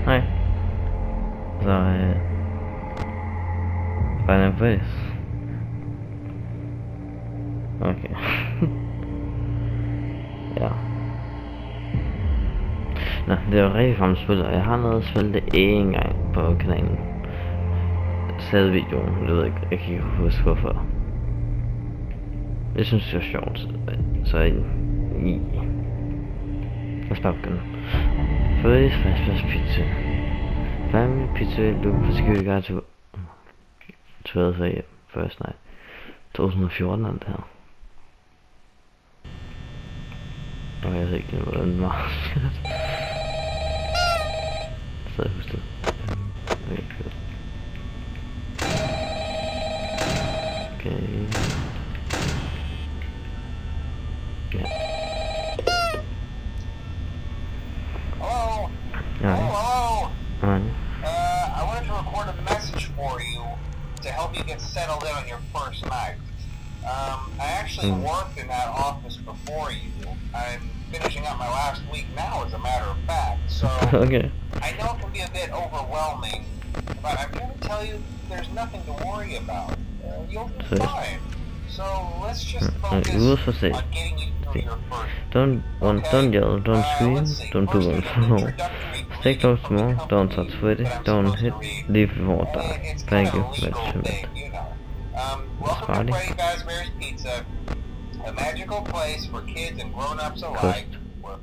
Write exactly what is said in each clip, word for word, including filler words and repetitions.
Hej. Så, øh... Final Face. Okay. Ja. Nå, det er jo rigtig fremme spil, og jeg har noget at spille det en gang på kanalen. Sade videoen, det ved jeg ikke, jeg kan ikke huske hvorfor. Jeg synes det er sjovt, så jeg... I... Lad os bare begynde. First fast fast pizza. Family pizza, look for security guard to... twelve a m first night. twenty fourteen er det her. Og jeg ved ikke, hvordan det var. Så jeg husker det. Okay, cool. Okay. Ja. Hello? Ja. Hello? Ja. Uh, I wanted to record a message for you to help you get settled in on your first night. Um, I actually Mm. worked in that office before you. I'm finishing up my last week now, as a matter of fact, so Okay. I know it can be a bit overwhelming, but I'm here to tell you there's nothing to worry about. Uh, you'll be So- fine. So let's just Mm, focus mm, ude for se. on getting you through your first. Don't, one, Okay? don't yell, don't Uh, scream, let's see. don't do First, one there's an no. introductory Stay greeting close to from the more, don't company touch sweaty, that I'm don't supposed hit, to read. leave before Uh, die. it's Thank kind you, of a legal that's thing, you know. Um, welcome Spotty. to Freddy Fazbear's Pizza, a magical place for kids and grown-ups alike. Cost. Where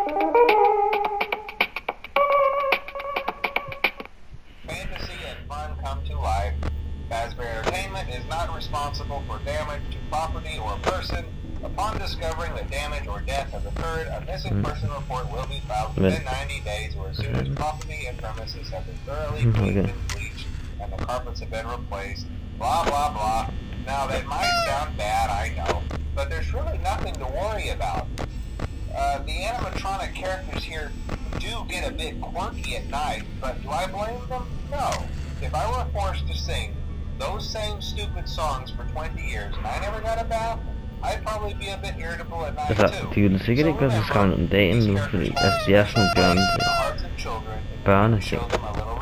fantasy and fun come to life. Fazbear Entertainment is not responsible for damage to property or person. Upon discovering that damage or death has occurred, a missing Mm. person report will be filed Men- within ninety days or as soon as Mhm. property and premises have been thoroughly Mhm, cleaned okay. and bleached and the carpets have been replaced. Blah, blah, blah. Now, that might sound bad, I know, but there's really nothing to worry about. Uh, the animatronic characters here do get a bit quirky at night, but do I blame them? No. If I were forced to sing those same stupid songs for twenty years and I never got a bath, I'd probably be a bit irritable at night Altså, too. de ville sikkert ikke være så skræmt om dagen nu, fordi altså, de er sådan bjørne, børneting.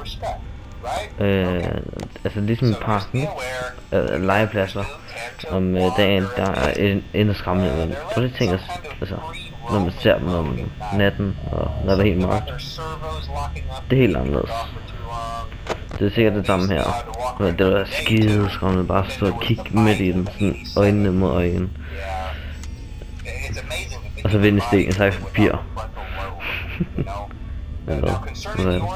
Øh, altså ligesom i parken, øh, legepladser, om øh, dagen, der er en- endnu skræmmende, men prøv lige at tænke, altså, når man ser dem om natten, og når det er helt mørkt, det er helt anderledes. Det er sikkert det samme her, men det var skide skræmmende, bare stå og kigge midt i den, sådan øjnene mod øjnene, og så vende stik en slags papir. Eller hvad? Hvad er det?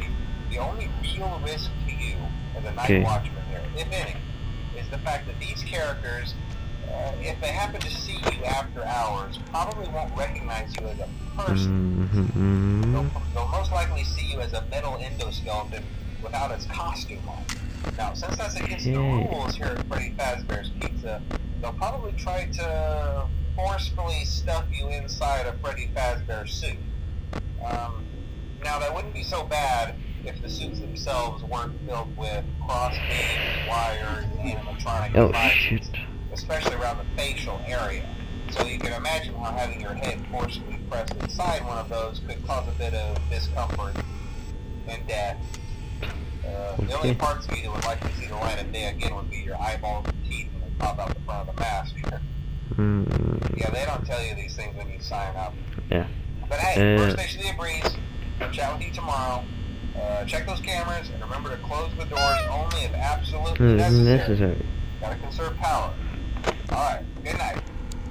Okay. If any, is the fact that these characters, uh, if they happen to see you after hours, probably won't recognize you as a person. Mhm. They'll, they'll most likely see you as a metal endoskeleton without its costume on. Now, since that's against the Okay. rules here at Freddy Fazbear's Pizza, they'll probably try to forcefully stuff you inside a Freddy Fazbear suit. Um, now, that wouldn't be so bad if the suits themselves weren't filled with cross-beams, wires, animatronic Oh devices, shit. especially around the facial area. So you can imagine how having your head forcibly pressed inside one of those could cause a bit of discomfort and death. Uh, the only Okay. parts of you that would like to see the light of day again would be your eyeballs and teeth when they pop out the front of the mask. Mm, Yeah, they don't tell you these things when you sign up. yeah. But hey, Uh, first station of the breeze. I'll chat with you tomorrow. Uh, check those cameras and remember to close the doors only if absolutely Mm, necessary. necessary. Gotta conserve power. Alright, good night.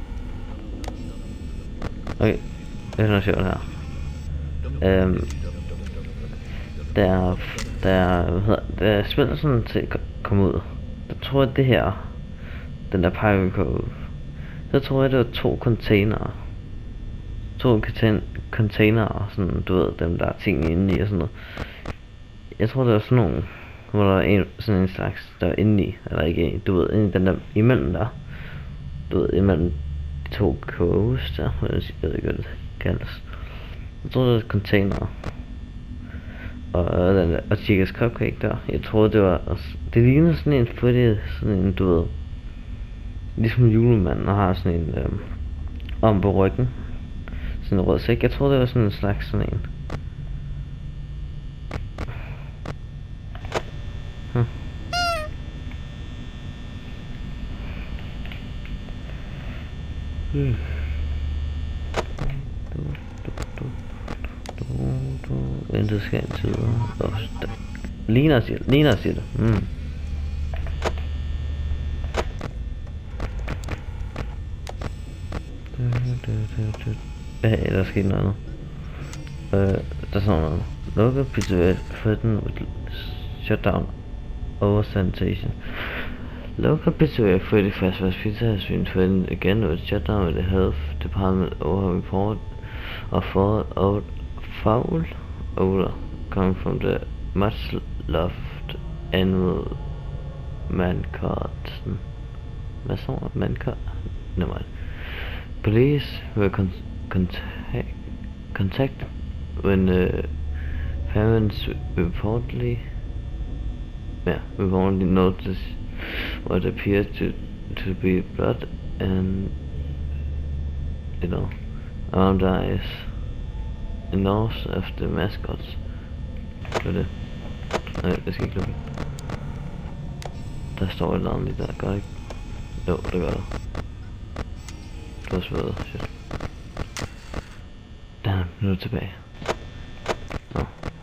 Okay, det er noget sjovt her. Øhm, der, der, hvad hedder, da spillet sådan til kom- kom ud, der tror jeg det her, den der Pirate Cove, så tror jeg det var to containere. To contain containere, sådan, du ved, dem der er ting inde i og sådan noget. Jeg tror det var sådan nogle, hvor der var en, sådan en slags, der var inde i, eller ikke, du ved, inde i den der, imellem der. Du ved, imellem de to coves der, jeg ved ikke, hvad det kaldes. Jeg tror det var containere. Og den der, og Chica's Cupcake der, jeg tror det var, også, det ligner sådan en fritid, sådan en, du ved, ligesom julemanden, og har sådan en, øhm, om på ryggen. Sådan en rød sæk, jeg tror det var sådan en slags sådan en. Vinduet skal indtil videre. Oh, ligner siger det. Ligner siger det. Mm. Hey, der er sket noget. Uh, der står noget. Local pizzeria threatened with shutdown over sanitation. Local pizzeria Freddy Fast Fast Pizza has been threatened again with shutdown with the health department over a report of foul, old, foul odor coming from the much loved animal Mancarten. Hvad står der? Mancarten? Never mind. Police were con contact contact when uh, parents reportedly yeah, reportedly noticed what appeared to to be blood and you know around the eyes and nose of the mascots. Hvad er det? Nej, det skal ikke lukke. Der står et eller andet lige der, gør det ikke? Jo, det gør det. Det var svært, shit. Damn, nu er det tilbage. Nå.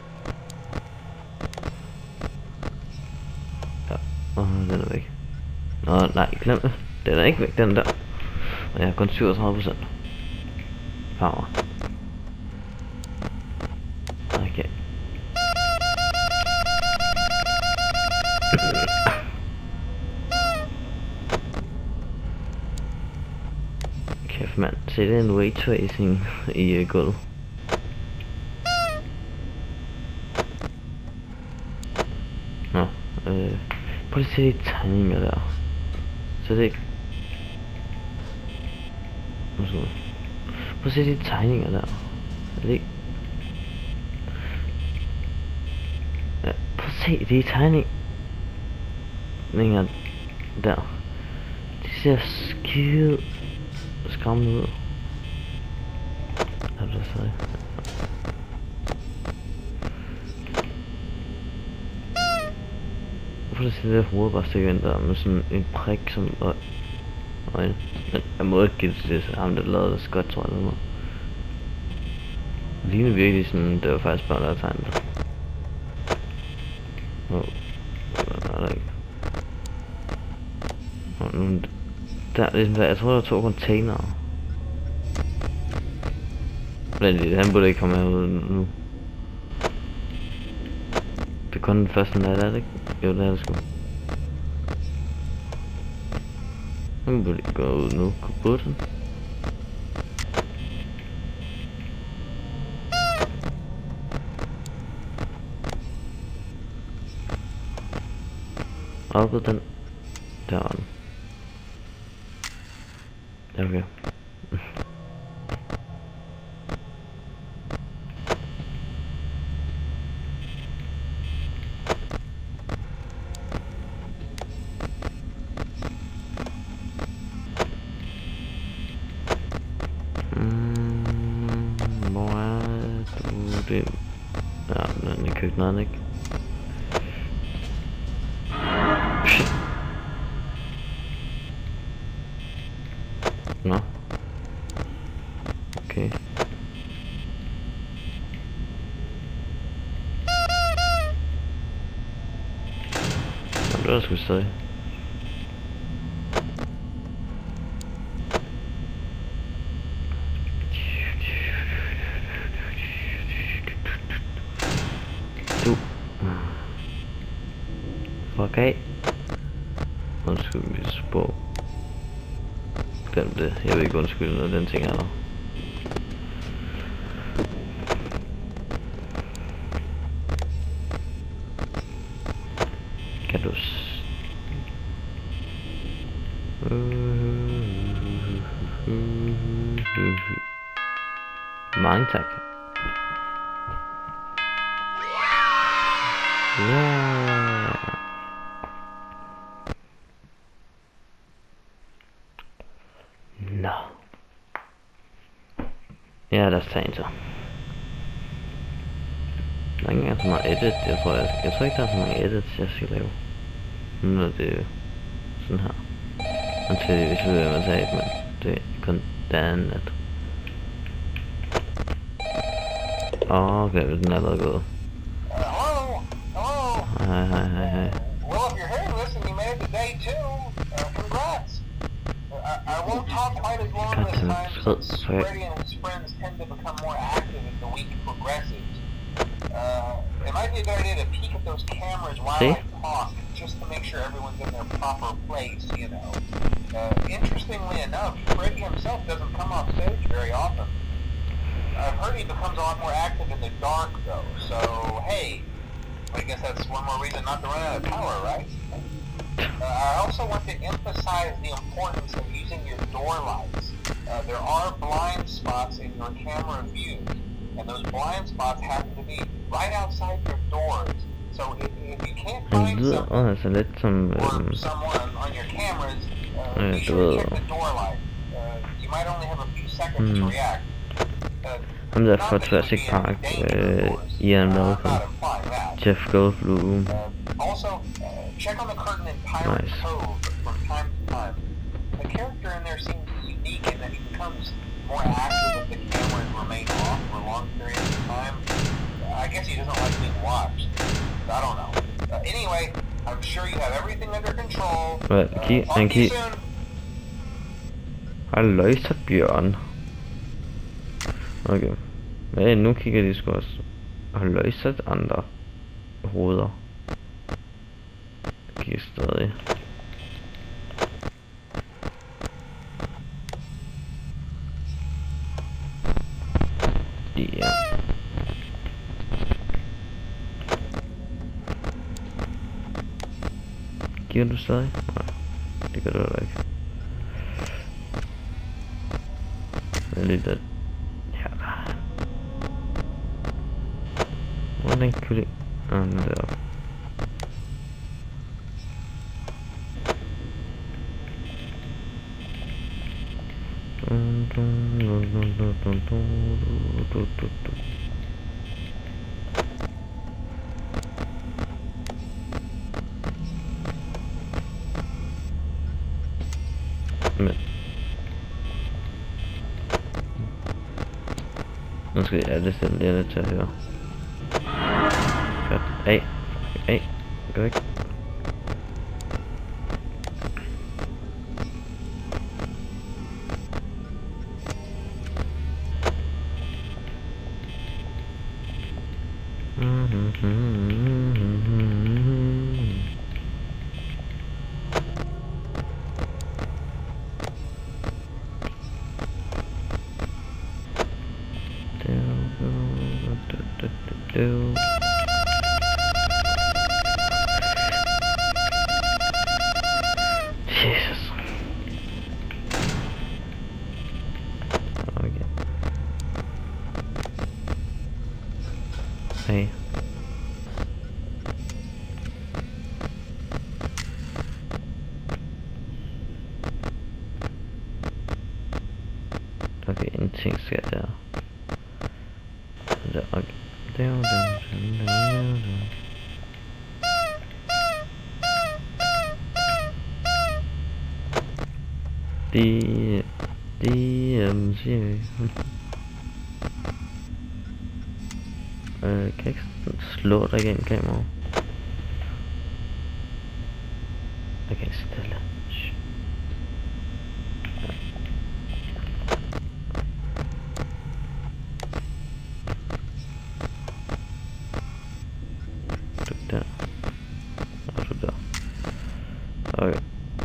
Ja, åh, den er væk. Nå, nej, glem det. Den er ikke væk, den der. Og jeg har kun syvogtredive procent. Power. Okay. Kæft mand, se det er en ray tracing i uh, gulvet. Nå, øh, prøv lige at se de tegninger der. Så det er ikke... Prøv at se de tegninger der. Er det ikke... Ja, prøv at se de tegninger der. De ser skide skræmmende ud. Er det så? Hvorfor det ser det hoved bare stikker ind der med sådan en prik som øj øjne. Men jeg må ikke give det til det, ham der lavede det skot, tror jeg eller noget. Det ligner virkelig sådan, det var faktisk bare der at tegne det. Åh, oh, det er der ikke. Oh, nu, der, ligesom der, jeg tror der var to containere. Men han burde ikke komme herud nu. Det er kun den første nat, er det ikke? Jo, det er det sgu. Han burde ikke gå ud nu. Burde han? Oppe den. Der var den. Okay. Mm, hvor er du det? Ja, den er i køkkenet, ikke? Nå. Okay. Nå, det er der sgu stadig. Du. Fuck af. Undskyld mit sprog. Glem det. Jeg vil ikke undskylde noget, den ting er der. Kan du s... Mange tak. Yeah. Nå. Ja, lad os tage en så. Der er ikke engang så meget edit, jeg tror, jeg, jeg tror ikke, der er så mange edits, jeg skal lave. Nu er det sådan her. Until hvis vi vil med tage et, men det er kun den at... Åh, okay, den er allerede gået. Uh, hello? Hello? Hej, hej, hej, hej. Well, if you're hearing this and you made it to day two, uh, congrats. Uh, I, I won't talk quite as long this time since Freddy and his friends tend to become more active as the week progresses. Uh, it might be a good idea to peek at those cameras while See? I talk, just to make sure everyone's in their proper place, you know. Uh, interestingly enough, Freddy himself doesn't come off stage very often. I've heard he becomes a lot more active in the dark, though, so, hey, I guess that's one more reason not to run out of power, right? Uh, I also want to emphasize the importance of using your door lights. Uh, there are blind spots in your camera view, and those blind spots happen to be right outside your doors. So if, if you can't Han find lyder something altså lidt som... or Øhm, someone on your cameras, uh, Ja, be du sure to ved. check the door light. Uh, you might only have a few seconds to Hmm. react. Uh, ham der not fra that you would Jurassic be in Park, danger, of øh, course. Ian Uh, I'm Malcolm, not implying that. Jeff Goldblum. Uh, also, uh, check on the curtain in Pirate Nice. Cove from time to time. The character in there seems unique in that he becomes more active if the cameras remain off for long periods of time. Uh, I guess he doesn't like being watched. I don't know. Uh, anyway, I'm sure you have everything under control. Hvad? Uh, Kig, talk han to you kig. soon. Halløjsa, Bjørn. Okay. Men nu kigger de sgu også. Halløjsa andre hoveder. Kigger stadig. Ja. Kigger du stadig? Nej, det gør du heller ikke. Det er lidt... Ja, der. Hvor er den kylling? Ah, den er deroppe. Dun, dun, dun, dun, dun, dun, dun, dun, dun, dun. Men nu skal jeg det stille, det er nødt til at høre. Godt. Af. Af. Gå væk. Do. Jesus. Okay. Hey. Okay, en ting skal jeg der. Der, okay. Down, down, down, down, down. D D M C. Øh, kan ikke slå dig igennem kameraet. Okay, stille. Shh. Du der. Og du der. Okay.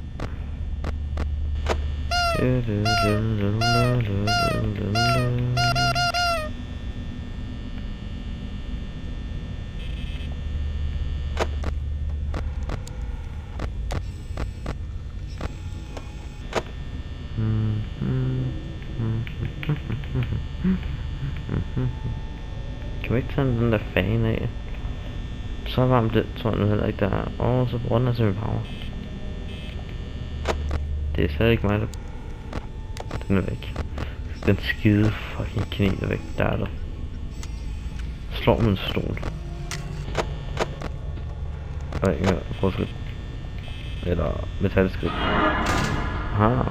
Kan vi ikke tage den der fan af? Så varmt det, tror jeg nu heller ikke der er. Åh, oh, så bruger den altså min power. Det er slet ikke mig, der... Den er væk. Den skide fucking kanel er væk. Der er der. Slår med en stol. Nej, ja, prøv skridt. Eller metalskridt. Aha.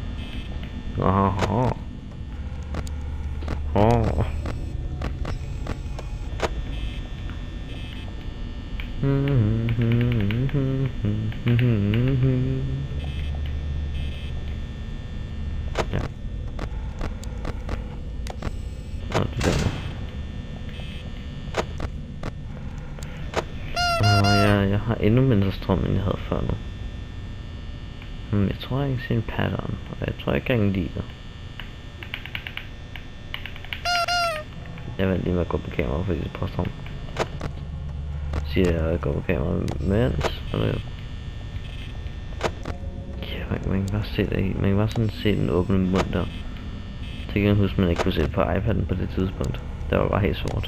Aha. Aha. Ja. Nå, det der. Og jeg, jeg har endnu mindre strøm, end jeg havde før nu. Hmm, jeg tror, jeg kan se en pattern, og jeg tror, jeg kan lide det. Jeg venter lige med at gå på kamera, fordi det er strøm. Siger jeg at gå på kamera, mens... Eller... Ja, man, man kan bare se det. Man kan bare sådan se den åbne mund der. Det kan jeg huske, man ikke kunne se det på iPad'en på det tidspunkt. Det var bare helt sort.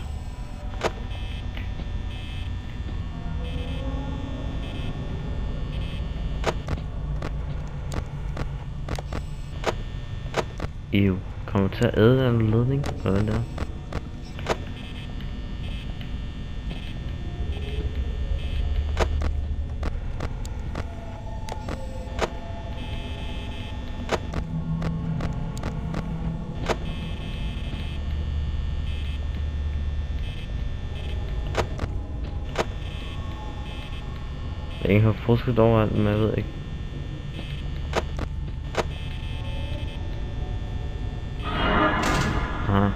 Ew. Kommer du til at æde den ledning? Hvordan der? Jeg har forsket over alt, men jeg ved ikke. Aha.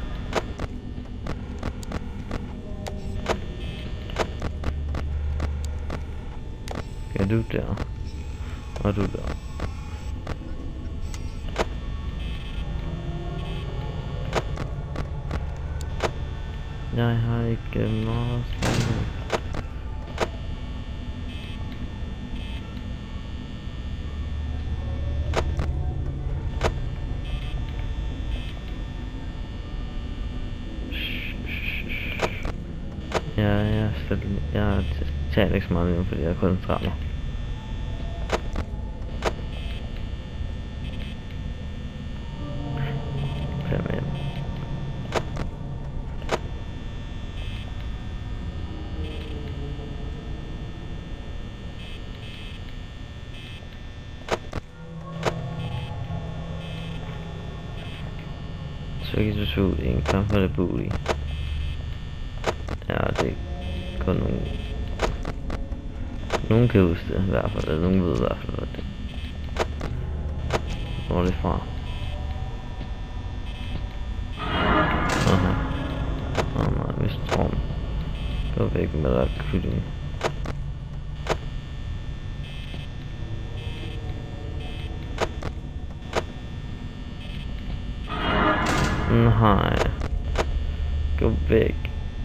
Ja, du der. Og du der. Jeg har ikke meget spændende. Ja, jeg, jeg taler ikke så meget mere, fordi jeg koncentrerer mig. Fem hjem. Så kan du se ud i en kamp for det bolig. Ja, det er kun nogen. Nogen kan huske det i hvert fald, eller nogen ved i hvert fald, hvad det hvor er det fra. Aha. Åh oh, nej, vi strøm. Gå væk med der kylling. Nej. Gå væk.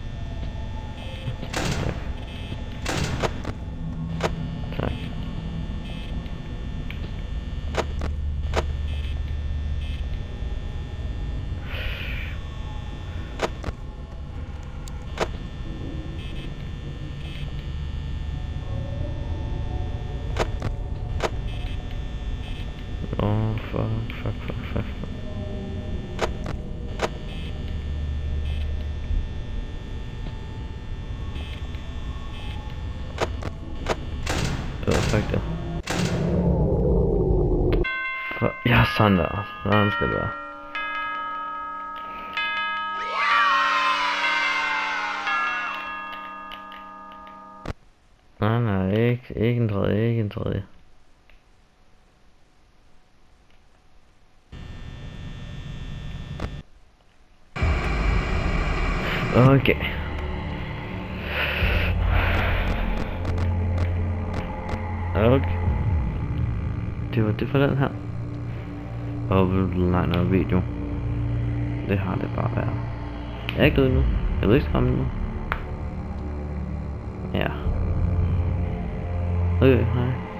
Oh, fuck, fuck, fuck, fuck, fuck. Perfekt, ja. Ja, sådan der. Sådan skal det være. Nej, nej, ikke, ikke en tredje, ikke en tredje. Okay. Okay. Det var det for den her. Og vil du lege noget video? Det har det bare været. Jeg er ikke død endnu. Jeg ved ikke skræmme endnu. Ja. Okay, hej.